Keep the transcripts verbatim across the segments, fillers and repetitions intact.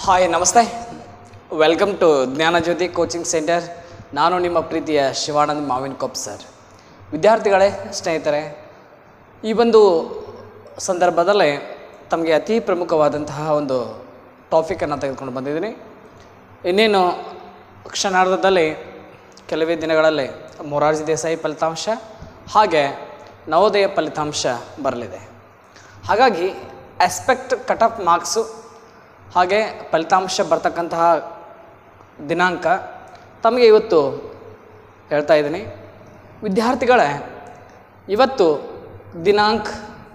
Hi ನಮಸ್ತೆ, welcome to Jnanajyothi coaching centre. ನಾನು ನಿಮ್ಮ ಪ್ರೀತಿಯ ಶಿವಾನಂದ್ ಮಾವಿನಕೊಪ್ಪ ಸರ್. ವಿದ್ಯಾರ್ಥಿಗಳೇ, ಸ್ನೇಹಿತರೆ, ಈ ಒಂದು ಸಂದರ್ಭದಲ್ಲಿ ತಮಗೆ ಅತಿ ಪ್ರಮುಖವಾದಂತಹ ಒಂದು ಟಾಪಿಕನ್ನು ತೆಗೆದುಕೊಂಡು ಬಂದಿದ್ದೀನಿ. ಇನ್ನೇನು ಕ್ಷಣಾರ್ಧದಲ್ಲಿ ಕೆಲವೇ ದಿನಗಳಲ್ಲಿ ಮೊರಾರ್ಜಿ ದೇಸಾಯಿ ಫಲಿತಾಂಶ ಹಾಗೆ ನವೋದಯ ಫಲಿತಾಂಶ ಬರಲಿದೆ. ಹಾಗಾಗಿ ಆಸ್ಪೆಕ್ಟ್ ಕಟ್ ಆಫ್ ಮಾರ್ಕ್ಸು ಹಾಗೆ ಫಲಿತಾಂಶ ಬರ್ತಕ್ಕಂತಹ ದಿನಾಂಕ ತಮಗೆ ಇವತ್ತು ಹೇಳ್ತಾ ಇದ್ದೀನಿ. ವಿದ್ಯಾರ್ಥಿಗಳೇ, ಇವತ್ತು ದಿನಾಂಕ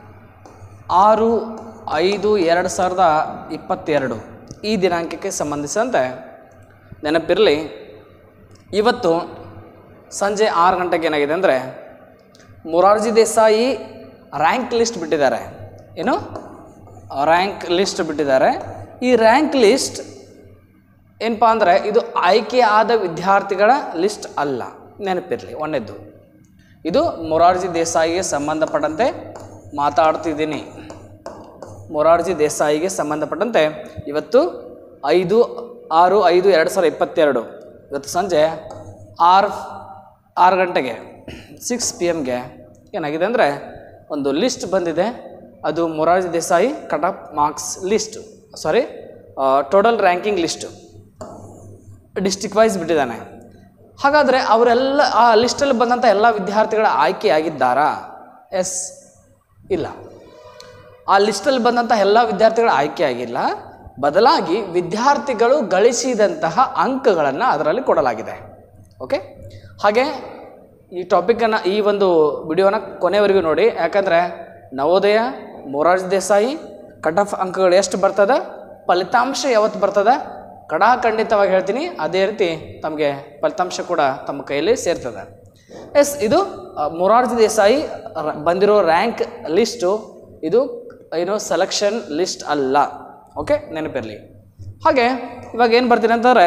ಆರು ಐದು ಎರಡು ಸಾವಿರದ ಇಪ್ಪತ್ತೆರಡು ಈ ದಿನಾಂಕಕ್ಕೆ ಸಂಬಂಧಿಸಿದಂತೆ ನೆನಪಿರಲಿ, ಇವತ್ತು ಸಂಜೆ ಆರು ಗಂಟೆಗೆ ಏನಾಗಿದೆ ಅಂದರೆ ಮೊರಾರ್ಜಿ ದೇಸಾಯಿ ರ್ಯಾಂಕ್ ಲಿಸ್ಟ್ ಬಿಟ್ಟಿದ್ದಾರೆ. ಏನು ರ್ಯಾಂಕ್ ಲಿಸ್ಟ್ ಬಿಟ್ಟಿದ್ದಾರೆ. ಈ ರ್ಯಾಂಕ್ ಲಿಸ್ಟ್ ಏನಪ್ಪ ಅಂದರೆ ಇದು ಆಯ್ಕೆ ಆದ ವಿದ್ಯಾರ್ಥಿಗಳ ಲಿಸ್ಟ್ ಅಲ್ಲ, ನೆನಪಿರಲಿ. ಒಂದನೇದ್ದು, ಇದು ಮೊರಾರ್ಜಿ ದೇಸಾಯಿಗೆ ಸಂಬಂಧಪಟ್ಟಂತೆ ಮಾತಾಡ್ತಿದ್ದೀನಿ. ಮೊರಾರ್ಜಿ ದೇಸಾಯಿಗೆ ಸಂಬಂಧಪಟ್ಟಂತೆ ಇವತ್ತು ಐದು ಆರು ಐದು ಎರಡು ಸಾವಿರದ ಇಪ್ಪತ್ತೆರಡು ಇವತ್ತು ಸಂಜೆ ಆರು ಆರು ಗಂಟೆಗೆ ಸಿಕ್ಸ್ ಪಿ ಎಮ್ಗೆ ಏನಾಗಿದೆ ಅಂದರೆ ಒಂದು ಲಿಸ್ಟ್ ಬಂದಿದೆ. ಅದು Morarji Desai cut off marks list, sorry total ranking list district wise ಬಿಟ್ಟಿದ್ದಾನೆ. ಹಾಗಾದರೆ ಅವರೆಲ್ಲ ಆ ಲಿಸ್ಟಲ್ಲಿ ಬಂದಂಥ ಎಲ್ಲ ವಿದ್ಯಾರ್ಥಿಗಳ ಆಯ್ಕೆಯಾಗಿದ್ದಾರಾ? ಎಸ್, ಇಲ್ಲ. ಆ ಲಿಸ್ಟಲ್ಲಿ ಬಂದಂಥ ಎಲ್ಲ ವಿದ್ಯಾರ್ಥಿಗಳ ಆಯ್ಕೆ ಆಗಿಲ್ಲ. ಬದಲಾಗಿ ವಿದ್ಯಾರ್ಥಿಗಳು ಗಳಿಸಿದಂತಹ ಅಂಕಗಳನ್ನು ಅದರಲ್ಲಿ ಕೊಡಲಾಗಿದೆ. ಓಕೆ, ಹಾಗೆ ಈ ಟಾಪಿಕನ್ನು, ಈ ಒಂದು ವಿಡಿಯೋನ ಕೊನೆವರೆಗೂ ನೋಡಿ. ಯಾಕಂದರೆ ನವೋದಯ ಮೊರಾರ್ಜಿ ದೇಸಾಯಿ ಕಟ್ ಆಫ್ ಅಂಕಗಳು ಎಷ್ಟು ಬರ್ತದೆ, ಫಲಿತಾಂಶ ಯಾವತ್ತು ಬರ್ತದೆ, ಕಡಾಖಂಡಿತವಾಗಿ ಹೇಳ್ತೀನಿ. ಅದೇ ರೀತಿ ತಮಗೆ ಫಲಿತಾಂಶ ಕೂಡ ತಮ್ಮ ಕೈಯಲ್ಲಿ ಸೇರ್ತದೆ. ಎಸ್, ಇದು ಮೊರಾರ್ಜಿ ದೇಸಾಯಿ ಬಂದಿರೋ ರ್ಯಾಂಕ್ ಲಿಸ್ಟು, ಇದು ಏನು ಸೆಲೆಕ್ಷನ್ ಲಿಸ್ಟ್ ಅಲ್ಲ. ಓಕೆ, ನೆನಪಿರಲಿ. ಹಾಗೆ ಇವಾಗ ಏನು ಬರ್ತೀನಿ ಅಂತಂದರೆ,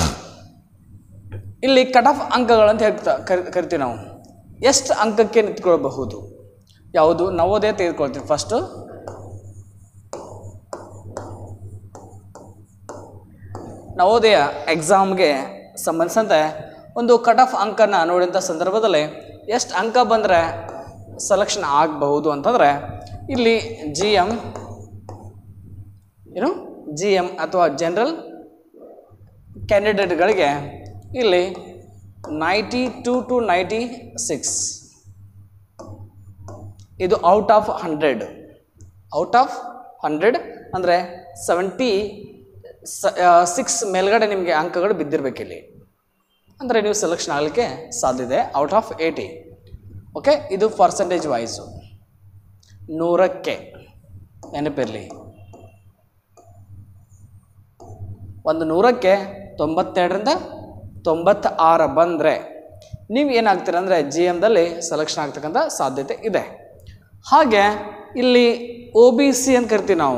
ಇಲ್ಲಿ ಕಟ್ ಆಫ್ ಅಂಕಗಳಂತ ಹೇಳ್ತಾ ಕರಿ ಕರಿತೀವಿ ನಾವು. ಎಷ್ಟು ಅಂಕಕ್ಕೆ ನಿಂತ್ಕೊಳ್ಬಹುದು? ಯಾವುದು? ನವೋದಯ ತೆಗೆದುಕೊಳ್ತೀವಿ ಫಸ್ಟು. ನವೋದಯ ಎಕ್ಸಾಮ್ಗೆ ಸಂಬಂಧಿಸಿದಂತೆ ಒಂದು ಕಟ್ ಆಫ್ ಅಂಕನ ನೋಡಿದಂಥ ಸಂದರ್ಭದಲ್ಲಿ ಎಷ್ಟು ಅಂಕ ಬಂದರೆ ಸೆಲೆಕ್ಷನ್ ಆಗಬಹುದು ಅಂತಂದರೆ, ಇಲ್ಲಿ ಜಿ ಎಮ್ ಏನು ಜಿ ಎಮ್ ಅಥವಾ ಜನರಲ್ ಕ್ಯಾಂಡಿಡೇಟ್ಗಳಿಗೆ ಇಲ್ಲಿ ninety two to ninety six, ಇದು out of hundred. Out of hundred ಅಂದರೆ ಸೆವೆಂಟಿ ಸಿಕ್ಸ್ ಮೇಲ್ಗಡೆ ನಿಮಗೆ ಅಂಕಗಳು ಬಿದ್ದಿರಬೇಕಿಲ್ಲಿ, ಅಂದರೆ ನೀವು ಸೆಲೆಕ್ಷನ್ ಆಗಲಿಕ್ಕೆ ಸಾಧ್ಯತೆ. Out of eighty. ಓಕೆ, ಇದು ಪರ್ಸೆಂಟೇಜ್ ವೈಸು ನೂರಕ್ಕೆ ನೆನಪಿರಲಿ. ಒಂದು ನೂರಕ್ಕೆ ತೊಂಬತ್ತೆರಡರಿಂದ ತೊಂಬತ್ತ ಆರು ಬಂದರೆ ನೀವು ಏನಾಗ್ತೀರ ಅಂದರೆ ಜಿ ಎಮ್ದಲ್ಲಿ ಸೆಲೆಕ್ಷನ್ ಆಗ್ತಕ್ಕಂಥ ಸಾಧ್ಯತೆ ಇದೆ. ಹಾಗೆ ಇಲ್ಲಿ ಒ ಬಿ ಸಿ ಅಂತ ಕರಿತೀವಿ ನಾವು.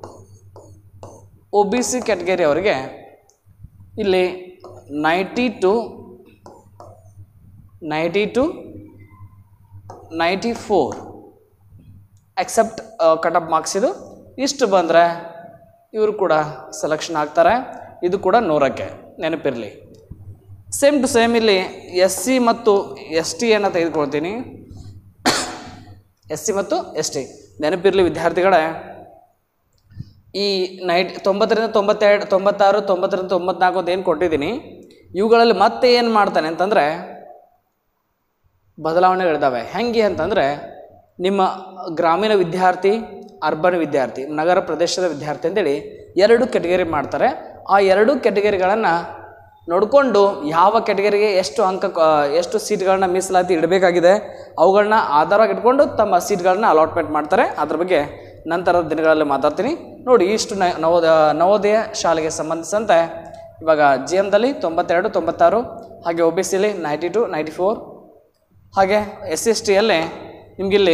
ಒ ಬಿ ಸಿ ಕ್ಯಾಟಗರಿ ಅವರಿಗೆ ಇಲ್ಲಿ ninety two ninety two ninety four except cut off marks ಇದು ಇಷ್ಟು ಬಂದರೆ ಇವರು ಕೂಡ ಸೆಲೆಕ್ಷನ್ ಆಗ್ತಾರೆ. ಇದು ಕೂಡ ನೂರಕ್ಕೆ, ನೆನಪಿರಲಿ. ಸೇಮ್ ಟು ಸೇಮ್ ಇಲ್ಲಿ ಎಸ್ ಸಿ ಮತ್ತು ಎಸ್ ಟಿಯನ್ನು ತೆಗೆದುಕೊಳ್ತೀನಿ. ಎಸ್ ಸಿ ಮತ್ತು ಎಸ್ ಟಿ ನೆನಪಿರಲಿ ವಿದ್ಯಾರ್ಥಿಗಳೇ. ಈ ನೈಟ್ ತೊಂಬತ್ತರಿಂದ ತೊಂಬತ್ತೆರಡು ತೊಂಬತ್ತಾರು ತೊಂಬತ್ತರಿಂದ ತೊಂಬತ್ನಾಲ್ಕು ಅಂತ ಏನು ಕೊಟ್ಟಿದ್ದೀನಿ, ಇವುಗಳಲ್ಲಿ ಮತ್ತೆ ಏನು ಮಾಡ್ತಾನೆ ಅಂತಂದರೆ ಬದಲಾವಣೆಗಳಿದ್ದಾವೆ. ಹೆಂಗೆ ಅಂತಂದರೆ, ನಿಮ್ಮ ಗ್ರಾಮೀಣ ವಿದ್ಯಾರ್ಥಿ, ಅರ್ಬನ್ ವಿದ್ಯಾರ್ಥಿ, ನಗರ ಪ್ರದೇಶದ ವಿದ್ಯಾರ್ಥಿ ಅಂತೇಳಿ ಎರಡು ಕೆಟಗರಿ ಮಾಡ್ತಾರೆ. ಆ ಎರಡು ಕೆಟಗರಿಗಳನ್ನು ನೋಡಿಕೊಂಡು ಯಾವ ಕೆಟಗರಿಗೆ ಎಷ್ಟು ಅಂಕ ಎಷ್ಟು ಸೀಟ್ಗಳನ್ನ ಮೀಸಲಾತಿ ಇಡಬೇಕಾಗಿದೆ ಅವುಗಳನ್ನ ಆಧಾರವಾಗಿ ಇಟ್ಕೊಂಡು ತಮ್ಮ ಸೀಟ್ಗಳನ್ನ ಅಲಾಟ್ಮೆಂಟ್ ಮಾಡ್ತಾರೆ. ಅದ್ರ ಬಗ್ಗೆ ನಂತರದ ದಿನಗಳಲ್ಲಿ ಮಾತಾಡ್ತೀನಿ. ನೋಡಿ, ಇಷ್ಟು ನವೋದಯ ನವೋದಯ ಶಾಲೆಗೆ ಸಂಬಂಧಿಸಿದಂತೆ ಇವಾಗ ಜಿ ಎಮ್ದಲ್ಲಿ ತೊಂಬತ್ತೆರಡು ತೊಂಬತ್ತಾರು, ಹಾಗೆ ಒ ಬಿ ಸಿಲಿ ನೈಂಟಿ ಟು ನೈಂಟಿ ಫೋರ್, ಹಾಗೆ ಎಸ್ ಎಸ್ ಟಿಯಲ್ಲಿ ನಿಮಗಿಲ್ಲಿ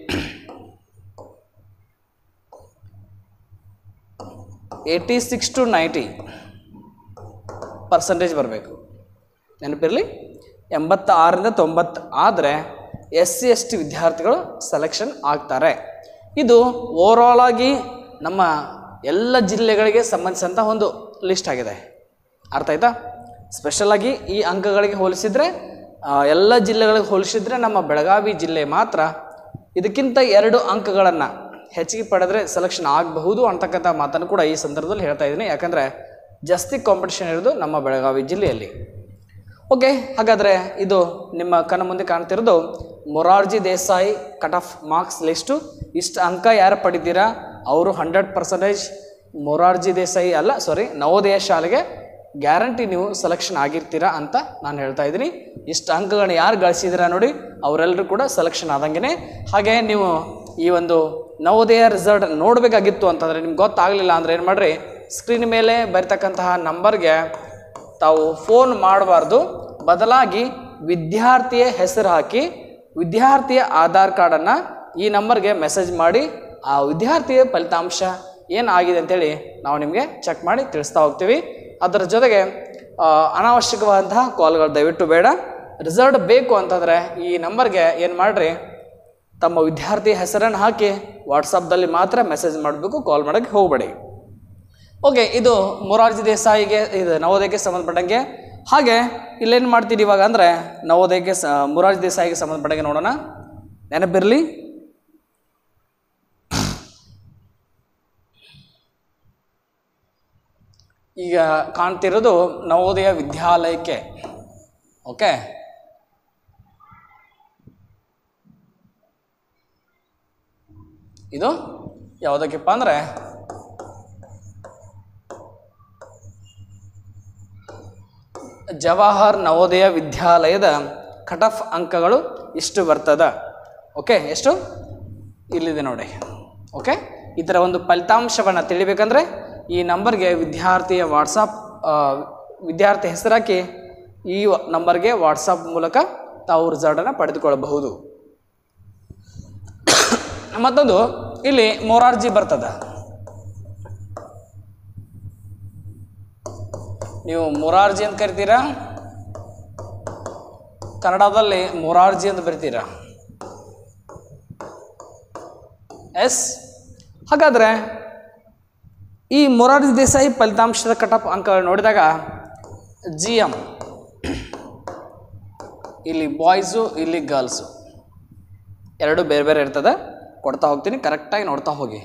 eighty six to ninety percentage ಬರಬೇಕು. ನೆನಪಿರಲಿ, ಎಂಬತ್ತಾರರಿಂದ ತೊಂಬತ್ತು ಆದರೆ ಎಸ್ ಸಿ ಎಸ್ ಟಿ ವಿದ್ಯಾರ್ಥಿಗಳು ಸೆಲೆಕ್ಷನ್ ಆಗ್ತಾರೆ. ಇದು ಓವರಾಲ್ ಆಗಿ ನಮ್ಮ ಎಲ್ಲ ಜಿಲ್ಲೆಗಳಿಗೆ ಸಂಬಂಧಿಸಿದಂಥ ಒಂದು ಲಿಸ್ಟ್ ಆಗಿದೆ. ಅರ್ಥ ಆಯ್ತಾ? ಸ್ಪೆಷಲಾಗಿ ಈ ಅಂಕಗಳಿಗೆ ಹೋಲಿಸಿದರೆ ಎಲ್ಲ ಜಿಲ್ಲೆಗಳಿಗೆ ಹೋಲಿಸಿದರೆ ನಮ್ಮ ಬೆಳಗಾವಿ ಜಿಲ್ಲೆ ಮಾತ್ರ ಇದಕ್ಕಿಂತ ಎರಡು ಅಂಕಗಳನ್ನು ಹೆಚ್ಚಿಗೆ ಪಡೆದರೆ ಸೆಲೆಕ್ಷನ್ ಆಗಬಹುದು ಅಂತಕ್ಕಂಥ ಮಾತನ್ನು ಕೂಡ ಈ ಸಂದರ್ಭದಲ್ಲಿ ಹೇಳ್ತಾ ಇದ್ದೀನಿ. ಯಾಕಂದರೆ ಜಾಸ್ತಿ ಕಾಂಪಿಟೇಷನ್ ಇರೋದು ನಮ್ಮ ಬೆಳಗಾವಿ ಜಿಲ್ಲೆಯಲ್ಲಿ. ಓಕೆ, ಹಾಗಾದರೆ ಇದು ನಿಮ್ಮ ಕಣ್ಣ ಮುಂದೆ ಕಾಣ್ತಿರೋದು Morarji Desai cut off marks list. ಇಷ್ಟು ಅಂಕ ಯಾರು ಪಡಿತೀರಾ ಅವರು ಹಂಡ್ರೆಡ್ ಪರ್ಸೆಂಟೇಜ್ ಮೊರಾರ್ಜಿ ದೇಸಾಯಿ ಅಲ್ಲ ಸಾರಿ ನವೋದಯ ಶಾಲೆಗೆ ಗ್ಯಾರಂಟಿ ನೀವು ಸೆಲೆಕ್ಷನ್ ಆಗಿರ್ತೀರಾ ಅಂತ ನಾನು ಹೇಳ್ತಾ ಇದ್ದೀನಿ. ಇಷ್ಟು ಅಂಕಗಳನ್ನ ಯಾರು ಗಳಿಸಿದ್ದೀರಾ ನೋಡಿ ಅವರೆಲ್ಲರೂ ಕೂಡ ಸೆಲೆಕ್ಷನ್ ಆದಂಗೆ. ಹಾಗೆ ನೀವು ಈ ಒಂದು ನವೋದಯ ರಿಸಲ್ಟ್ ನೋಡಬೇಕಾಗಿತ್ತು ಅಂತಂದರೆ ನಿಮ್ಗೆ ಗೊತ್ತಾಗಲಿಲ್ಲ ಅಂದರೆ ಏನು ಮಾಡಿರಿ, ಸ್ಕ್ರೀನ್ ಮೇಲೆ ಬರೀತಕ್ಕಂತಹ ನಂಬರ್ಗೆ ತಾವು ಫೋನ್ ಮಾಡಬಾರ್ದು, ಬದಲಾಗಿ ವಿದ್ಯಾರ್ಥಿಯ ಹೆಸರು ಹಾಕಿ ವಿದ್ಯಾರ್ಥಿಯ ಆಧಾರ್ ಕಾರ್ಡನ್ನು ಈ ನಂಬರ್ಗೆ ಮೆಸೇಜ್ ಮಾಡಿ ಆ ವಿದ್ಯಾರ್ಥಿಯ ಫಲಿತಾಂಶ ಏನಾಗಿದೆ ಅಂತೇಳಿ ನಾವು ನಿಮಗೆ ಚೆಕ್ ಮಾಡಿ ತಿಳಿಸ್ತಾ ಹೋಗ್ತೀವಿ. ಅದರ ಜೊತೆಗೆ ಅನಾವಶ್ಯಕವಾದಂತಹ ಕಾಲ್ಗಳು ದಯವಿಟ್ಟು ಬೇಡ. ರಿಸಲ್ಟ್ ಬೇಕು ಅಂತಂದರೆ ಈ ನಂಬರ್ಗೆ ಏನು ಮಾಡಿರಿ, ತಮ್ಮ ವಿದ್ಯಾರ್ಥಿ ಹೆಸರನ್ನು ಹಾಕಿ ವಾಟ್ಸಪ್ದಲ್ಲಿ ಮಾತ್ರ ಮೆಸೇಜ್ ಮಾಡಬೇಕು, ಕಾಲ್ ಮಾಡೋಕ್ಕೆ ಹೋಗಬೇಡಿ. ಓಕೆ, ಇದು ಮೊರಾರ್ಜಿ ದೇಸಾಯಿಗೆ ಇದು ನವೋದಯಕ್ಕೆ ಸಂಬಂಧಪಟ್ಟಂಗೆ. ಹಾಗೆ ಇಲ್ಲೇನು ಮಾಡ್ತೀರಿ ಇವಾಗ ಅಂದರೆ ನವೋದಯಕ್ಕೆ ಸ ಮೊರಾರ್ಜಿ ದೇಸಾಯಿಗೆ ಸಂಬಂಧಪಟ್ಟಂಗೆ ನೋಡೋಣ. ನೆನಪಿರಲಿ, ಈಗ ಕಾಣ್ತಿರೋದು ನವೋದಯ ವಿದ್ಯಾಲಯಕ್ಕೆ. ಓಕೆ, ಇದು ಯಾವುದಕ್ಕೆಪ್ಪ ಅಂದರೆ ಜವಾಹರ್ ನವೋದಯ ವಿದ್ಯಾಲಯದ ಕಟ್ ಆಫ್ ಅಂಕಗಳು ಇಷ್ಟು ಬರ್ತದ. ಓಕೆ, ಎಷ್ಟು ಇಲ್ಲಿದೆ ನೋಡಿ. ಓಕೆ, ಈ ಥರ ಒಂದು ಫಲಿತಾಂಶವನ್ನು ತಿಳಿಬೇಕಂದ್ರೆ ಈ ನಂಬರ್ಗೆ ವಿದ್ಯಾರ್ಥಿಯ ವಾಟ್ಸಪ್ ವಿದ್ಯಾರ್ಥಿ ಹೆಸರಾಕಿ ಈ ನಂಬರ್ಗೆ ವಾಟ್ಸಪ್ ಮೂಲಕ ತಾವು ರಿಸಲ್ಟನ್ನು ಪಡೆದುಕೊಳ್ಳಬಹುದು. ಮತ್ತೊಂದು ಇಲ್ಲಿ ಮೊರಾರ್ಜಿ ಬರ್ತದ. ನೀವು ಮೊರಾರ್ಜಿ ಅಂತ ಕರಿತೀರಾ, ಕನ್ನಡದಲ್ಲಿ ಮೊರಾರ್ಜಿ ಅಂತ ಬರಿತೀರಾ. ಎಸ್, ಹಾಗಾದರೆ ಈ ಮೊರಾರ್ಜಿ ದೇಸಾಯಿ ಫಲಿತಾಂಶದ ಕಟ್ ಆಫ್ ಅಂಕಗಳು ನೋಡಿದಾಗ ಜಿ ಎಮ್ ಇಲ್ಲಿ ಬಾಯ್ಸು ಇಲ್ಲಿ ಗರ್ಲ್ಸು ಎರಡು ಬೇರೆ ಬೇರೆ ಇರ್ತದೆ. ಕೊಡ್ತಾ ಹೋಗ್ತೀನಿ, ಕರೆಕ್ಟಾಗಿ ನೋಡ್ತಾ ಹೋಗಿ.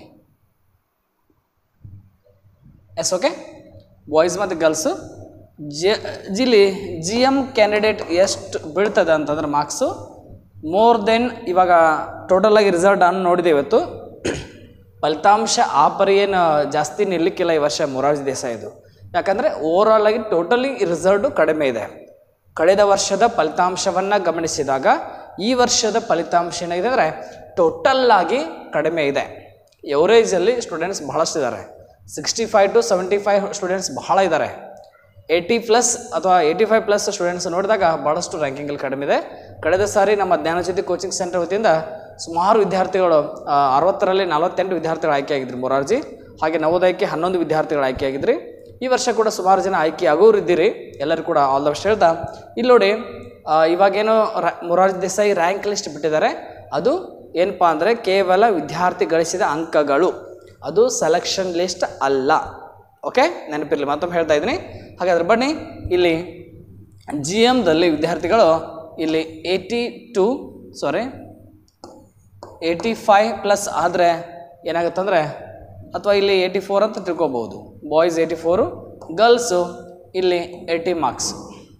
ಎಸ್, ಓಕೆ, ಬಾಯ್ಸ್ ಮತ್ತು ಗರ್ಲ್ಸು ಜಿ ಜಿಲಿ ಜಿ ಎಮ್ ಕ್ಯಾಂಡಿಡೇಟ್ ಎಷ್ಟು ಬೀಳ್ತದೆ ಅಂತಂದ್ರೆ ಮಾರ್ಕ್ಸು ಮೋರ್ ದೆನ್, ಇವಾಗ ಟೋಟಲಾಗಿ ರಿಸಲ್ಟ್ ಅನ್ನು ನೋಡಿದೆ ಇವತ್ತು. ಫಲಿತಾಂಶ ಆ ಪರಿ ಏನು ಜಾಸ್ತಿ ನಿಲ್ಲಕ್ಕಿಲ್ಲ ಈ ವರ್ಷ ಮೊರಾರ್ಜಿ ದೇಸಾಯಿದು. ಯಾಕಂದರೆ ಓವರಾಲ್ ಆಗಿ ಟೋಟಲಿ ರಿಸಲ್ಟು ಕಡಿಮೆ ಇದೆ. ಕಳೆದ ವರ್ಷದ ಫಲಿತಾಂಶವನ್ನು ಗಮನಿಸಿದಾಗ ಈ ವರ್ಷದ ಫಲಿತಾಂಶ ಏನಾಗಿದೆ ಅಂದರೆ ಟೋಟಲ್ಲಾಗಿ ಕಡಿಮೆ ಇದೆ. ಎವರೇಜಲ್ಲಿ ಸ್ಟೂಡೆಂಟ್ಸ್ ಬಹಳಷ್ಟು ಇದ್ದಾರೆ. Sixty five to seventy five students ಬಹಳ ಇದ್ದಾರೆ. ಏಯ್ಟಿ ಪ್ಲಸ್ ಅಥವಾ ಏಯ್ಟಿ ಫೈವ್ ಪ್ಲಸ್ ಸ್ಟೂಡೆಂಟ್ಸ್ ನೋಡಿದಾಗ ಭಾಳಷ್ಟು ರ್ಯಾಂಕಿಂಗಲ್ಲಿ ಕಡಿಮೆ ಇದೆ. ಕಳೆದ ಸಾರಿ ನಮ್ಮ ಜ್ಞಾನಜ್ಯೋತಿ ಕೋಚಿಂಗ್ ಸೆಂಟರ್ ವತಿಯಿಂದ ಸುಮಾರು ವಿದ್ಯಾರ್ಥಿಗಳು ಅರವತ್ತರಲ್ಲಿ ನಲವತ್ತೆಂಟು ವಿದ್ಯಾರ್ಥಿಗಳು ಆಯ್ಕೆಯಾಗಿದ್ದರು ಮೊರಾರ್ಜಿ. ಹಾಗೆ ನವೋದಯಕ್ಕೆ ಹನ್ನೊಂದು ವಿದ್ಯಾರ್ಥಿಗಳು ಆಯ್ಕೆಯಾಗಿದ್ರಿ. ಈ ವರ್ಷ ಕೂಡ ಸುಮಾರು ಜನ ಆಯ್ಕೆ ಆಗೋರು ಇದ್ದೀರಿ. ಎಲ್ಲರೂ ಕೂಡ ಆಲ್ ದ ಬೆಸ್ಟ್ ಹೇಳ್ತಾ, ಇಲ್ಲಿ ನೋಡಿ ಇವಾಗೇನೋ ರ ಮೊರಾರ್ಜಿ ದೇಸಾಯಿ ರ್ಯಾಂಕ್ ಲಿಸ್ಟ್ ಬಿಟ್ಟಿದ್ದಾರೆ. ಅದು ಏನಪ್ಪ ಅಂದರೆ ಕೇವಲ ವಿದ್ಯಾರ್ಥಿ ಗಳಿಸಿದ ಅಂಕಗಳು, ಅದು ಸೆಲೆಕ್ಷನ್ ಲಿಸ್ಟ್ ಅಲ್ಲ. ಓಕೆ, ನೆನಪಿರಲಿ, ಮತ್ತೊಮ್ಮೆ ಹೇಳ್ತಾ ಇದ್ದೀನಿ. ಹಾಗಾದ್ರೆ ಬನ್ನಿ, ಇಲ್ಲಿ ಜಿ ಎಮ್ದಲ್ಲಿ ವಿದ್ಯಾರ್ಥಿಗಳು ಇಲ್ಲಿ eighty to sorry eighty five plus ಆದರೆ ಏನಾಗುತ್ತಂದರೆ, ಅಥವಾ ಇಲ್ಲಿ ಏಯ್ಟಿ ಫೋರ್ ಅಂತ ತಿಳ್ಕೊಬೋದು. ಬಾಯ್ಸ್ ಏಯ್ಟಿ ಫೋರು, ಗರ್ಲ್ಸು ಇಲ್ಲಿ ಏಯ್ಟಿ ಮಾರ್ಕ್ಸ್.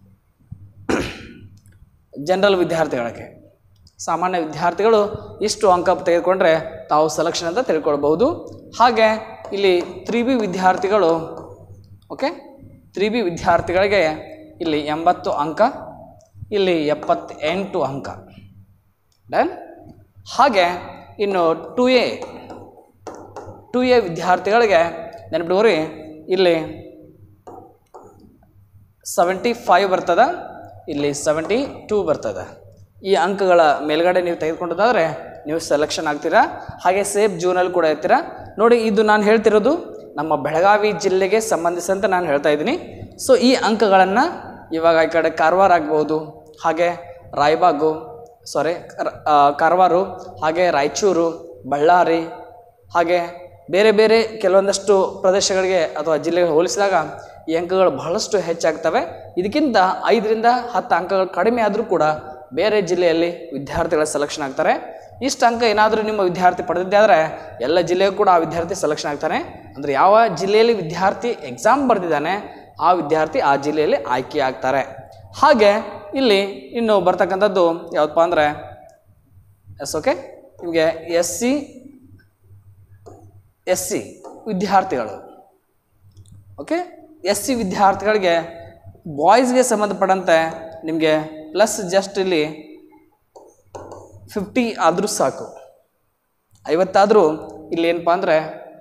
ಜನರಲ್ ವಿದ್ಯಾರ್ಥಿಗಳಿಗೆ, ಸಾಮಾನ್ಯ ವಿದ್ಯಾರ್ಥಿಗಳು ಇಷ್ಟು ಅಂಕ ತೆಗೆದುಕೊಂಡ್ರೆ ತಾವು ಸೆಲೆಕ್ಷನ್ ಅಂತ ತಿಳ್ಕೊಳ್ಬಹುದು. ಹಾಗೆ ಇಲ್ಲಿ ತ್ರೀ ಬಿ ವಿದ್ಯಾರ್ಥಿಗಳು, ಓಕೆ, ತ್ರೀ ಬಿ ವಿದ್ಯಾರ್ಥಿಗಳಿಗೆ ಇಲ್ಲಿ ಎಂಬತ್ತು ಅಂಕ, ಇಲ್ಲಿ ಎಪ್ಪತ್ತೆಂಟು ಅಂಕ. ಡನ್. ಹಾಗೆ ಇನ್ನು ಟು ಎ ಟು ಎ ವಿದ್ಯಾರ್ಥಿಗಳಿಗೆ ನೆನಪಿಡುವರಿ ಇಲ್ಲಿ ಸೆವೆಂಟಿ ಫೈವ್ ಬರ್ತದೆ, ಇಲ್ಲಿ ಸೆವೆಂಟಿ ಟೂ ಬರ್ತದೆ. ಈ ಅಂಕಗಳ ಮೇಲ್ಗಡೆ ನೀವು ತೆಗೆದುಕೊಂಡದಾದರೆ ನೀವು ಸೆಲೆಕ್ಷನ್ ಆಗ್ತೀರಾ. ಹಾಗೆ ಸೇಫ್ ಜೂನಲ್ಲಿ ಕೂಡ ಇರ್ತೀರಾ. ನೋಡಿ, ಇದು ನಾನು ಹೇಳ್ತಿರೋದು ನಮ್ಮ ಬೆಳಗಾವಿ ಜಿಲ್ಲೆಗೆ ಸಂಬಂಧಿಸಿದಂತೆ ನಾನು ಹೇಳ್ತಾ ಇದ್ದೀನಿ. ಸೊ ಈ ಅಂಕಗಳನ್ನು ಇವಾಗ ಈ ಕಡೆ ಕಾರವಾರ ಆಗ್ಬೋದು, ಹಾಗೆ ರಾಯಬಾಗು ಸಾರಿ ಕಾರವಾರ, ಹಾಗೆ ರಾಯಚೂರು, ಬಳ್ಳಾರಿ, ಹಾಗೆ ಬೇರೆ ಬೇರೆ ಕೆಲವೊಂದಷ್ಟು ಪ್ರದೇಶಗಳಿಗೆ ಅಥವಾ ಜಿಲ್ಲೆಗಳಿಗೆ ಹೋಲಿಸಿದಾಗ ಈ ಅಂಕಗಳು ಬಹಳಷ್ಟು ಹೆಚ್ಚಾಗ್ತವೆ. ಇದಕ್ಕಿಂತ ಐದರಿಂದ ಹತ್ತು ಅಂಕಗಳು ಕಡಿಮೆ ಆದರೂ ಕೂಡ ಬೇರೆ ಜಿಲ್ಲೆಯಲ್ಲಿ ವಿದ್ಯಾರ್ಥಿಗಳ ಸೆಲೆಕ್ಷನ್ ಆಗ್ತಾರೆ. ಇಷ್ಟು ಅಂಕ ಏನಾದರೂ ನಿಮ್ಮ ವಿದ್ಯಾರ್ಥಿ ಪಡೆದಿದ್ದೆ ಆದರೆ ಎಲ್ಲ ಜಿಲ್ಲೆಗೂ ಕೂಡ ಆ ವಿದ್ಯಾರ್ಥಿ ಸೆಲೆಕ್ಷನ್ ಆಗ್ತಾನೆ. ಅಂದರೆ ಯಾವ ಜಿಲ್ಲೆಯಲ್ಲಿ ವಿದ್ಯಾರ್ಥಿ ಎಕ್ಸಾಮ್ ಬರೆದಿದ್ದಾನೆ ಆ ವಿದ್ಯಾರ್ಥಿ ಆ ಜಿಲ್ಲೆಯಲ್ಲಿ ಆಯ್ಕೆ ಆಗ್ತಾರೆ. ಹಾಗೆ ಇಲ್ಲಿ ಇನ್ನು ಬರ್ತಕ್ಕಂಥದ್ದು ಯಾವುದಪ್ಪ ಅಂದರೆ ಎಸ್ ಓಕೆ ನಿಮಗೆ ಎಸ್ ಸಿ ಎಸ್ ಸಿ ವಿದ್ಯಾರ್ಥಿಗಳು ಓಕೆ ಎಸ್ ಸಿ ವಿದ್ಯಾರ್ಥಿಗಳಿಗೆ ಬಾಯ್ಸ್ಗೆ ಸಂಬಂಧಪಟ್ಟಂತೆ ನಿಮಗೆ ಪ್ಲಸ್ ಜಸ್ಟ್ ಇಲ್ಲಿ ಫಿಫ್ಟಿ ಆದರೂ ಸಾಕು, ಐವತ್ತಾದರೂ ಇಲ್ಲಿ ಏನಪ್ಪ ಅಂದರೆ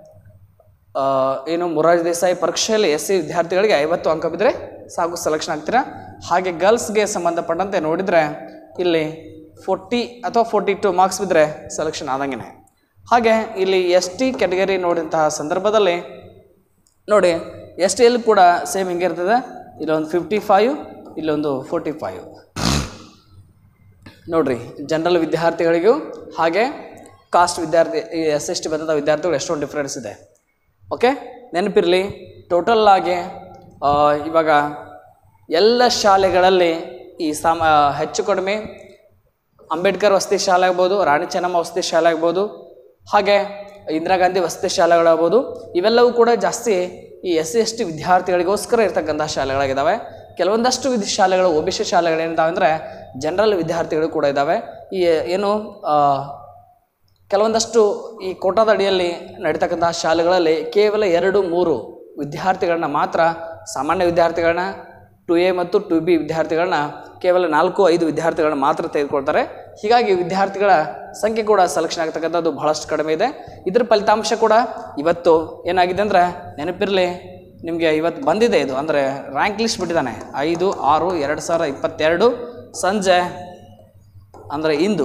ಏನು ಮೊರಾರ್ಜಿ ದೇಸಾಯಿ ಪರೀಕ್ಷೆಯಲ್ಲಿ ಎಸ್ ಸಿ ವಿದ್ಯಾರ್ಥಿಗಳಿಗೆ ಐವತ್ತು ಅಂಕ ಬಿದ್ದರೆ ಸಾಕು ಸೆಲೆಕ್ಷನ್ ಆಗ್ತೀರಾ. ಹಾಗೆ ಗರ್ಲ್ಸ್ಗೆ ಸಂಬಂಧಪಟ್ಟಂತೆ ನೋಡಿದರೆ ಇಲ್ಲಿ ಫೋರ್ಟಿ ಅಥವಾ ಫೋರ್ಟಿ ಟು ಮಾರ್ಕ್ಸ್ ಬಿದ್ದರೆ ಸೆಲೆಕ್ಷನ್ ಆದಂಗೆ. ಹಾಗೆ ಇಲ್ಲಿ ಎಸ್ ಟಿ ಕ್ಯಾಟಗರಿ ನೋಡಿದಂತಹ ಸಂದರ್ಭದಲ್ಲಿ ನೋಡಿ ಎಸ್ ಟಿಯಲ್ಲಿ ಕೂಡ ಸೇಮ್ ಹಿಂಗೆ ಇರ್ತದೆ. ಇಲ್ಲೊಂದು ಫಿಫ್ಟಿ ಫೈವ್ ಇಲ್ಲೊಂದು ಫೋರ್ಟಿ ಫೈವ್ ನೋಡಿರಿ. ಜನರಲ್ ವಿದ್ಯಾರ್ಥಿಗಳಿಗೂ ಹಾಗೆ ಕಾಸ್ಟ್ ವಿದ್ಯಾರ್ಥಿ ಎಸ್ ಎಸ್ ಟಿ ಬಂದಂಥ ವಿದ್ಯಾರ್ಥಿಗಳು ಎಷ್ಟೊಂದು ಡಿಫ್ರೆನ್ಸ್ ಇದೆ. ಓಕೆ ನೆನಪಿರಲಿ, ಟೋಟಲ್ ಆಗಿ ಇವಾಗ ಎಲ್ಲ ಶಾಲೆಗಳಲ್ಲಿ ಈ ಸಾಮ ಹೆಚ್ಚು ಕಡಿಮೆ ಅಂಬೇಡ್ಕರ್ ವಸತಿ ಶಾಲೆ ಆಗ್ಬೋದು, ರಾಣಿ ಚೆನ್ನಮ್ಮ ವಸತಿ ಶಾಲೆ ಆಗ್ಬೋದು, ಹಾಗೆ ಇಂದಿರಾ ಗಾಂಧಿ ವಸತಿ ಶಾಲೆಗಳಾಗ್ಬೋದು, ಇವೆಲ್ಲವೂ ಕೂಡ ಜಾಸ್ತಿ ಈ ಎಸ್ ಸಿ ಎಸ್ ಟಿ ವಿದ್ಯಾರ್ಥಿಗಳಿಗೋಸ್ಕರ ಇರ್ತಕ್ಕಂಥ ಶಾಲೆಗಳಾಗಿದ್ದಾವೆ. ಕೆಲವೊಂದಷ್ಟು ವಿದ್ ಶಾಲೆಗಳು ಒ ಬಿ ಸಿ ಶಾಲೆಗಳೇನಿದ್ದಾವೆ ಅಂದರೆ ಜನರಲ್ ವಿದ್ಯಾರ್ಥಿಗಳು ಕೂಡ ಇದ್ದಾವೆ. ಈ ಏನು ಕೆಲವೊಂದಷ್ಟು ಈ ಕೋಟಾದ ಅಡಿಯಲ್ಲಿ ನಡೀತಕ್ಕಂತಹ ಶಾಲೆಗಳಲ್ಲಿ ಕೇವಲ ಎರಡು ಮೂರು ವಿದ್ಯಾರ್ಥಿಗಳನ್ನ ಮಾತ್ರ, ಸಾಮಾನ್ಯ ವಿದ್ಯಾರ್ಥಿಗಳನ್ನ ಟು ಎ ಮತ್ತು ಟು ಬಿ ವಿದ್ಯಾರ್ಥಿಗಳನ್ನ ಕೇವಲ ನಾಲ್ಕು ಐದು ವಿದ್ಯಾರ್ಥಿಗಳನ್ನ ಮಾತ್ರ ತೆಗೆದುಕೊಳ್ತಾರೆ. ಹೀಗಾಗಿ ವಿದ್ಯಾರ್ಥಿಗಳ ಸಂಖ್ಯೆ ಕೂಡ ಸೆಲೆಕ್ಷನ್ ಆಗ್ತಕ್ಕಂಥದ್ದು ಬಹಳಷ್ಟು ಕಡಿಮೆ ಇದೆ. ಇದರ ಫಲಿತಾಂಶ ಕೂಡ ಇವತ್ತು ಏನಾಗಿದೆ ಅಂದರೆ ನೆನಪಿರಲಿ, ನಿಮಗೆ ಇವತ್ತು ಬಂದಿದೆ ಇದು ಅಂದರೆ ರ್ಯಾಂಕ್ ಲಿಸ್ಟ್ ಬಿಟ್ಟಿದ್ದಾನೆ. ಐದು ಆರು ಎರಡು ಸಾವಿರ ಇಪ್ಪತ್ತೆರಡು ಸಂಜೆ ಅಂದರೆ ಇಂದು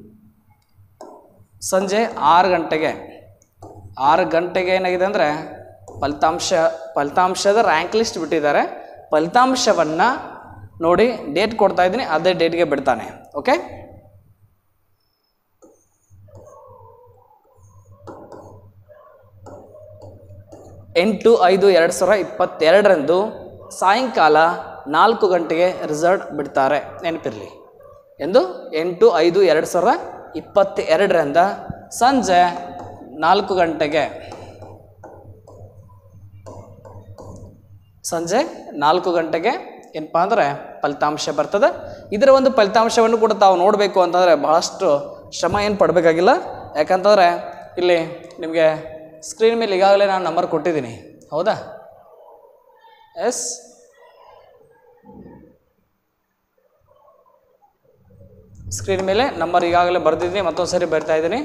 ಸಂಜೆ ಆರು ಗಂಟೆಗೆ ಆರು ಗಂಟೆಗೆ ಏನಾಗಿದೆ ಅಂದರೆ ಫಲಿತಾಂಶ ಫಲಿತಾಂಶದ ರ್ಯಾಂಕ್ ಲಿಸ್ಟ್ ಬಿಟ್ಟಿದ್ದಾರೆ. ಫಲಿತಾಂಶವನ್ನು ನೋಡಿ ಡೇಟ್ ಕೊಡ್ತಾ ಇದ್ದೀನಿ, ಅದೇ ಡೇಟ್ಗೆ ಬಿಡ್ತಾನೆ. ಓಕೆ ಎಂಟು ಐದು ಎರಡು ಸಾವಿರ ಇಪ್ಪತ್ತೆರಡರಂದು ಸಾಯಂಕಾಲ ನಾಲ್ಕು ಗಂಟೆಗೆ ರಿಸಲ್ಟ್ ಬಿಡ್ತಾರೆ. ನೆನಪಿರಲಿ, ಎಂದು ಎಂಟು ಐದು ಎರಡು ಸಾವಿರ ಇಪ್ಪತ್ತೆರಡರಿಂದ ಸಂಜೆ ನಾಲ್ಕು ಗಂಟೆಗೆ ಸಂಜೆ ನಾಲ್ಕು ಗಂಟೆಗೆ ಏನಪ್ಪ ಅಂದರೆ ಫಲಿತಾಂಶ ಬರ್ತದೆ. ಇದರ ಒಂದು ಫಲಿತಾಂಶವನ್ನು ಕೂಡ ತಾವು ನೋಡಬೇಕು ಅಂತಂದರೆ ಬಹಳಷ್ಟು ಶ್ರಮ ಏನು ಪಡಬೇಕಾಗಿಲ್ಲ. ಯಾಕಂತಂದರೆ ಇಲ್ಲಿ ನಿಮಗೆ ಸ್ಕ್ರೀನ್ ಮೇಲೆ ಈಗಾಗಲೇ ನಾನು ನಂಬರ್ ಕೊಟ್ಟಿದ್ದೀನಿ, ಹೌದಾ? ಎಸ್ ಸ್ಕ್ರೀನ್ ಮೇಲೆ ನಂಬರ್ ಈಗಾಗಲೇ ಬರೆದಿದ್ದೀನಿ, ಮತ್ತೊಂದು ಸರಿ ಬರ್ತಾ ಇದ್ದೀನಿ.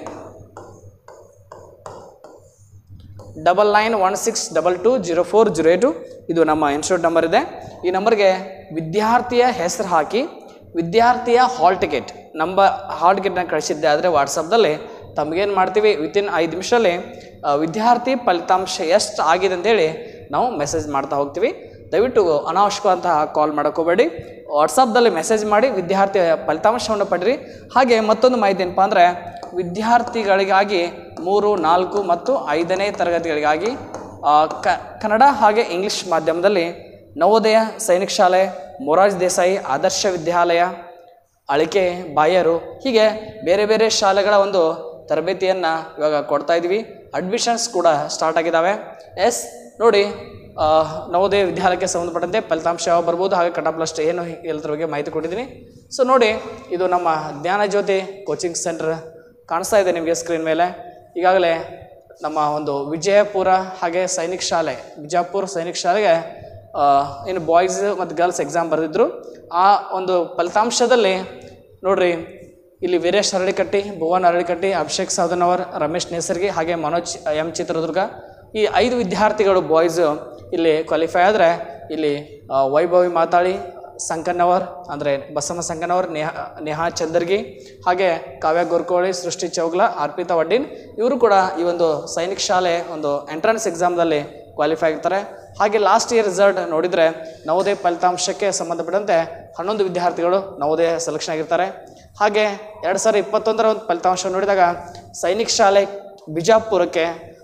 Double nine one six double two zero four zero eight ಇದು ನಮ್ಮ ಇನ್ಸ್ಟಿಟ್ಯೂಟ್ ನಂಬರ್ ಇದೆ. ಈ ನಂಬರ್ಗೆ ವಿದ್ಯಾರ್ಥಿಯ ಹೆಸರು ಹಾಕಿ ವಿದ್ಯಾರ್ಥಿಯ ಹಾಲ್ ಟಿಕೆಟ್ ನಂಬರ್ ಹಾಲ್ ಟಿಕೆಟ್ನ ಕಳಿಸಿದ್ದೆ ಆದರೆ ವಾಟ್ಸಪ್ದಲ್ಲಿ ತಮಗೇನು ಮಾಡ್ತೀವಿ, ವಿತಿನ್ ಐದು ನಿಮಿಷದಲ್ಲಿ ವಿದ್ಯಾರ್ಥಿ ಫಲಿತಾಂಶ ಎಷ್ಟು ಆಗಿದೆ ಅಂತೇಳಿ ನಾವು ಮೆಸೇಜ್ ಮಾಡ್ತಾ ಹೋಗ್ತೀವಿ. ದಯವಿಟ್ಟು ಅನಾವಶ್ಯಕವಂತಹ ಕಾಲ್ ಮಾಡೋಕ್ಕೋಗಬೇಡಿ, ವಾಟ್ಸಪ್ದಲ್ಲಿ ಮೆಸೇಜ್ ಮಾಡಿ ವಿದ್ಯಾರ್ಥಿಯ ಫಲಿತಾಂಶವನ್ನು ಪಡಿರಿ. ಹಾಗೆ ಮತ್ತೊಂದು ಮಾಹಿತಿ ಏನಪ್ಪ ಅಂದರೆ ವಿದ್ಯಾರ್ಥಿಗಳಿಗಾಗಿ ಮೂರು ನಾಲ್ಕು ಮತ್ತು ಐದನೇ ತರಗತಿಗಳಿಗಾಗಿ ಕ ಕನ್ನಡ ಹಾಗೆ ಇಂಗ್ಲೀಷ್ ಮಾಧ್ಯಮದಲ್ಲಿ ನವೋದಯ ಸೈನಿಕ ಶಾಲೆ, ಮೊರಾರ್ಜಿ ದೇಸಾಯಿ ಆದರ್ಶ ವಿದ್ಯಾಲಯ, ಅಳಿಕೆ, ಬಾಯರು, ಹೀಗೆ ಬೇರೆ ಬೇರೆ ಶಾಲೆಗಳ ಒಂದು ತರಬೇತಿಯನ್ನು ಇವಾಗ ಕೊಡ್ತಾ ಇದ್ದೀವಿ. ಅಡ್ಮಿಷನ್ಸ್ ಕೂಡ ಸ್ಟಾರ್ಟ್ ಆಗಿದ್ದಾವೆ. ಎಸ್ ನೋಡಿ, ನವೋದಯ ವಿದ್ಯಾಲಯಕ್ಕೆ ಸಂಬಂಧಪಟ್ಟಂತೆ ಫಲಿತಾಂಶ ಯಾವ ಬರ್ಬೋದು, ಹಾಗೆ ಕಟ್ ಆಫ್ ಲಿಸ್ಟ್ ಏನು ಎಲ್ಲದ್ರ ಬಗ್ಗೆ ಮಾಹಿತಿ ಕೊಟ್ಟಿದ್ದೀನಿ. ಸೊ ನೋಡಿ, ಇದು ನಮ್ಮ ಜ್ಞಾನಜ್ಯೋತಿ ಕೋಚಿಂಗ್ ಸೆಂಟರ್ ಕಾಣಿಸ್ತಾ ಇದೆ ನಿಮಗೆ ಸ್ಕ್ರೀನ್ ಮೇಲೆ. ಈಗಾಗಲೇ ನಮ್ಮ ಒಂದು ವಿಜಯಪುರ ಹಾಗೆ ಸೈನಿಕ ಶಾಲೆ, ಬಿಜಾಪುರ ಸೈನಿಕ ಶಾಲೆಗೆ ಏನು ಬಾಯ್ಸ್ ಮತ್ತು ಗರ್ಲ್ಸ್ ಎಕ್ಸಾಮ್ ಬರೆದಿದ್ರು. ಆ ಒಂದು ಫಲಿತಾಂಶದಲ್ಲಿ ನೋಡ್ರಿ, ಇಲ್ಲಿ ವೀರೇಶ್ ಅರಳಿಕಟ್ಟಿ, ಭುವನ್ ಅರಳಿಕಟ್ಟಿ, ಅಭಿಷೇಕ್ ಸಾಧನವರ್, ರಮೇಶ್ ನೇಸರ್ಗಿ ಹಾಗೆ ಮನೋಜ್ ಎಂ ಚಿತ್ರದುರ್ಗ, ಈ ಐದು ವಿದ್ಯಾರ್ಥಿಗಳು ಬಾಯ್ಸು ಇಲ್ಲಿ ಕ್ವಾಲಿಫೈ ಆದರೆ ಇಲ್ಲಿ ವೈಭವಿ ಮಾತಾಳಿ, ಸಂಕನ್ನವರ್ ಅಂದರೆ ಬಸಮ್ಮ ಸಂಕನ್ನವರ್, ನೇಹಾ ನೇಹಾ ಚಂದರ್ಗಿ, ಹಾಗೆ ಕಾವ್ಯ ಗೋರ್ಕೋಳಿ, ಸೃಷ್ಟಿ ಚೌಗ್ಲಾ, ಅರ್ಪಿತಾ ವಡ್ಡೀನ್, ಇವರು ಕೂಡ ಈ ಒಂದು ಸೈನಿಕ ಶಾಲೆ ಒಂದು ಎಂಟ್ರೆನ್ಸ್ ಎಕ್ಸಾಮ್ದಲ್ಲಿ ಕ್ವಾಲಿಫೈ ಆಗ್ತಾರೆ. ಹಾಗೆ ಲಾಸ್ಟ್ ಇಯರ್ ರಿಸಲ್ಟ್ ನೋಡಿದರೆ ನವೋದಯ ಫಲಿತಾಂಶಕ್ಕೆ ಸಂಬಂಧಪಟ್ಟಂತೆ ಹನ್ನೊಂದು ವಿದ್ಯಾರ್ಥಿಗಳು ನವೋದಯ ಸೆಲೆಕ್ಷನ್ ಆಗಿರ್ತಾರೆ. ಹಾಗೆ ಎರಡು ಸಾವಿರದ ಇಪ್ಪತ್ತೊಂದರ ಒಂದು ಫಲಿತಾಂಶ ನೋಡಿದಾಗ ಸೈನಿಕ ಶಾಲೆ ಬಿಜಾಪುರಕ್ಕೆ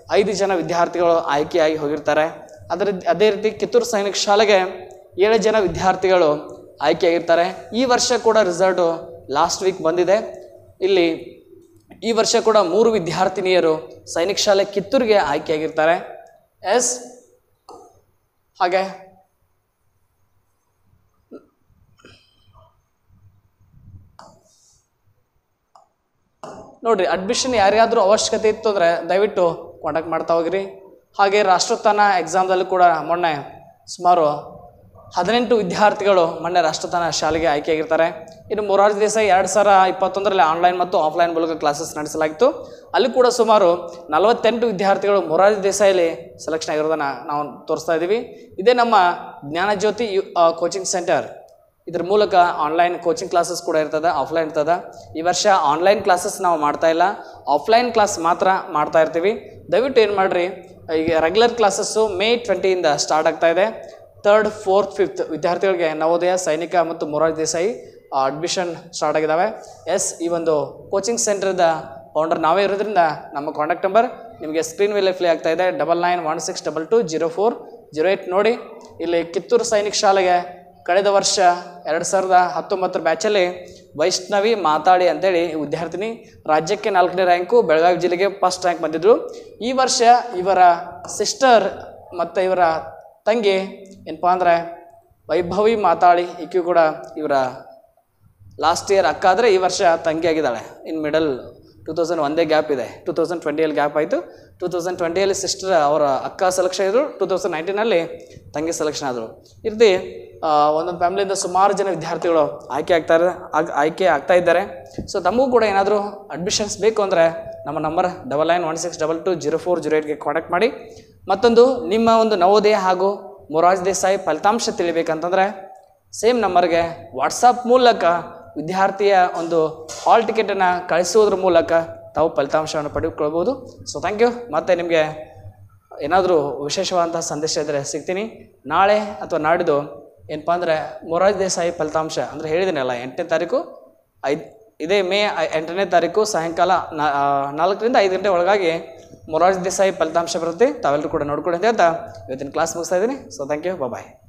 ಐದು ಜನ ವಿದ್ಯಾರ್ಥಿಗಳು ಆಯ್ಕೆಯಾಗಿ ಹೋಗಿರ್ತಾರೆ. ಅದರ ಅದೇ ರೀತಿ ಕಿತ್ತೂರು ಸೈನಿಕ ಶಾಲೆಗೆ ಏಳು ಜನ ವಿದ್ಯಾರ್ಥಿಗಳು ಆಯ್ಕೆಯಾಗಿರ್ತಾರೆ. ಈ ವರ್ಷ ಕೂಡ ರಿಸಲ್ಟು ಲಾಸ್ಟ್ ವೀಕ್ ಬಂದಿದೆ. ಇಲ್ಲಿ ಈ ವರ್ಷ ಕೂಡ ಮೂರು ವಿದ್ಯಾರ್ಥಿನಿಯರು ಸೈನಿಕ ಶಾಲೆ ಕಿತ್ತೂರಿಗೆ ಆಯ್ಕೆಯಾಗಿರ್ತಾರೆ. ಎಸ್ ಹಾಗೆ ನೋಡ್ರಿ, ಅಡ್ಮಿಷನ್ ಯಾರಿಗಾದ್ರೂ ಅವಶ್ಯಕತೆ ಇತ್ತು ಅಂದರೆ ದಯವಿಟ್ಟು ಕಾಂಟ್ಯಾಕ್ಟ್ ಮಾಡ್ತಾ ಹೋಗಿರಿ. ಹಾಗೆ ರಾಷ್ಟ್ರೋತ್ಥಾನ ಎಕ್ಸಾಮ್ದಲ್ಲೂ ಕೂಡ ಮೊನ್ನೆ ಸುಮಾರು ಹದಿನೆಂಟು ವಿದ್ಯಾರ್ಥಿಗಳು ಮೊನ್ನೆ ರಾಷ್ಟ್ರೋತ್ಥಾನ ಶಾಲೆಗೆ ಆಯ್ಕೆಯಾಗಿರ್ತಾರೆ. ಇನ್ನು ಮೊರಾರ್ಜಿ ದೇಸಾಯಿ ಎರಡು ಸಾವಿರ ಇಪ್ಪತ್ತೊಂದರಲ್ಲಿ ಆನ್ಲೈನ್ ಮತ್ತು ಆಫ್ಲೈನ್ ಮೂಲಕ ಕ್ಲಾಸಸ್ ನಡೆಸಲಾಗಿತ್ತು. ಅಲ್ಲಿ ಕೂಡ ಸುಮಾರು ನಲವತ್ತೆಂಟು ವಿದ್ಯಾರ್ಥಿಗಳು ಮೊರಾರ್ಜಿ ದೇಸಾಯಲ್ಲಿ ಸೆಲೆಕ್ಷನ್ ಆಗಿರೋದನ್ನು ನಾವು ತೋರಿಸ್ತಾ ಇದ್ದೀವಿ. ಇದೇ ನಮ್ಮ ಜ್ಞಾನಜ್ಯೋತಿ ಯು ಕೋಚಿಂಗ್ ಸೆಂಟರ್. ಇದ್ರ ಮೂಲಕ ಆನ್ಲೈನ್ ಕೋಚಿಂಗ್ ಕ್ಲಾಸಸ್ ಕೂಡ ಇರ್ತದೆ, ಆಫ್ಲೈನ್ ಇರ್ತದೆ. ಈ ವರ್ಷ ಆನ್ಲೈನ್ ಕ್ಲಾಸಸ್ ನಾವು ಮಾಡ್ತಾ ಇಲ್ಲ, ಆಫ್ಲೈನ್ ಕ್ಲಾಸ್ ಮಾತ್ರ ಮಾಡ್ತಾ ಇರ್ತೀವಿ. ದಯವಿಟ್ಟು ಏನು ಮಾಡಿರಿ, ಈಗ ರೆಗ್ಯುಲರ್ ಕ್ಲಾಸಸ್ಸು ಮೇ ಟ್ವೆಂಟಿಯಿಂದ ಸ್ಟಾರ್ಟ್ ಆಗ್ತಾ ಇದೆ. ಥರ್ಡ್ ಫೋರ್ತ್ ಫಿಫ್ತ್ ವಿದ್ಯಾರ್ಥಿಗಳಿಗೆ ನವೋದಯ, ಸೈನಿಕ ಮತ್ತು ಮೊರಾರ್ಜಿ ದೇಸಾಯಿ ಅಡ್ಮಿಷನ್ ಸ್ಟಾರ್ಟ್ ಆಗಿದ್ದಾವೆ. ಎಸ್, ಈ ಒಂದು ಕೋಚಿಂಗ್ ಸೆಂಟರ್ದ ಫೌಂಡರ್ ನಾವೇ ಇರೋದ್ರಿಂದ ನಮ್ಮ ಕಾಂಟ್ಯಾಕ್ಟ್ ನಂಬರ್ ನಿಮಗೆ ಸ್ಕ್ರೀನ್ ಮೇಲೆ ಪ್ಲೇ ಆಗ್ತಾ ಇದೆ. Double nine one six double two zero four zero eight ನೋಡಿ. ಇಲ್ಲಿ ಕಿತ್ತೂರು ಸೈನಿಕ ಶಾಲೆಗೆ ಕಳೆದ ವರ್ಷ ಎರಡು ಸಾವಿರದ ಹತ್ತೊಂಬತ್ತರ ಬ್ಯಾಚಲ್ಲಿ ವೈಷ್ಣವಿ ಮಾತಾಡಿ ಅಂತೇಳಿ ವಿದ್ಯಾರ್ಥಿನಿ ರಾಜ್ಯಕ್ಕೆ ನಾಲ್ಕನೇ ರ್ಯಾಂಕು, ಬೆಳಗಾವಿ ಜಿಲ್ಲೆಗೆ ಫಸ್ಟ್ ರ್ಯಾಂಕ್ ಬಂದಿದ್ದರು. ಈ ವರ್ಷ ಇವರ ಸಿಸ್ಟರ್ ಮತ್ತು ಇವರ ತಂಗಿ ಏನಪ್ಪ ಅಂದರೆ ವೈಭವಿ ಮಾತಾಡಿ, ಈಕೆ ಕೂಡ ಇವರ ಲಾಸ್ಟ್ ಇಯರ್ ಅಕ್ಕ ಆದರೆ ಈ ವರ್ಷ ತಂಗಿ ಆಗಿದ್ದಾಳೆ. ಇನ್ ಮಿಡಲ್ ಟೂ ತೌಸಂಡ್ ಒಂದೇ ಗ್ಯಾಪ್ ಇದೆ. ಟೂ ತೌಸಂಡ್ ಟ್ವೆಂಟಿಯಲ್ಲಿ ಗ್ಯಾಪ್ ಆಯಿತು. ಟೂ ತೌಸಂಡ್ ಟ್ವೆಂಟಿಯಲ್ಲಿ ಸಿಸ್ಟರ್ ಅವರ ಅಕ್ಕ ಸೆಲೆಕ್ಷನ್ ಆದರು, ಟೂ ತೌಸಂಡ್ ನೈನ್ಟೀನಲ್ಲಿ ತಂಗಿ ಸೆಲೆಕ್ಷನ್ ಆದರು. ಇರ್ತಿ ಒಂದೊಂದು ಫ್ಯಾಮಿಲಿಯಿಂದ ಸುಮಾರು ಜನ ವಿದ್ಯಾರ್ಥಿಗಳು ಆಯ್ಕೆ ಆಗ್ತಾರೆ ಆಯ್ಕೆ ಆಗ್ತಾ ಇದ್ದಾರೆ. ಸೊ ತಮಗೂ ಕೂಡ ಏನಾದರೂ ಅಡ್ಮಿಷನ್ಸ್ ಬೇಕು ಅಂದರೆ ನಮ್ಮ number double nine one six double two zero four zero ಏಟ್ಗೆ ಕಾಂಟ್ಯಾಕ್ಟ್ ಮಾಡಿ. ಮತ್ತೊಂದು, ನಿಮ್ಮ ಒಂದು ನವೋದಯ ಹಾಗೂ ಮೊರಾರ್ಜಿ ದೇಸಾಯಿ ಫಲಿತಾಂಶ ತಿಳಿಬೇಕಂತಂದರೆ ಸೇಮ್ ನಂಬರ್ಗೆ ವಾಟ್ಸಪ್ ಮೂಲಕ ವಿದ್ಯಾರ್ಥಿಯ ಒಂದು ಹಾಲ್ ಟಿಕೆಟನ್ನು ಕಳಿಸುವುದ್ರ ಮೂಲಕ ತಾವು ಫಲಿತಾಂಶವನ್ನು ಪಡೆದುಕೊಳ್ಬೋದು. So thank you. ಮತ್ತು ನಿಮಗೆ ಏನಾದರೂ ವಿಶೇಷವಾದಂಥ ಸಂದೇಶ ಇದ್ದರೆ ಸಿಗ್ತೀನಿ. ನಾಳೆ ಅಥವಾ ನಾಡಿದ್ದು ಏನಪ್ಪ ಅಂದರೆ ಮೊರಾರ್ಜಿ ದೇಸಾಯಿ ಫಲಿತಾಂಶ ಅಂದರೆ ಹೇಳಿದ್ದೀನಲ್ಲ, ಎಂಟನೇ ತಾರೀಕು ಐದು ಇದೇ ಮೇ ಎಂಟನೇ ತಾರೀಕು ಸಾಯಂಕಾಲ ನಾಲ್ಕರಿಂದ ಐದು ಗಂಟೆ ಒಳಗಾಗಿ ಮೊರಾರ್ಜಿ ದೇಸಾಯಿ ಫಲಿತಾಂಶ ಬರುತ್ತೆ. ತಾವೆಲ್ಲರೂ ಕೂಡ ನೋಡ್ಕೊಂಡು ಅಂತ ಹೇಳ್ತಾ ಇವತ್ತಿನ ಕ್ಲಾಸ್ ಮುಗಿಸ್ತಾ ಇದ್ದೀನಿ. So thank you, bye.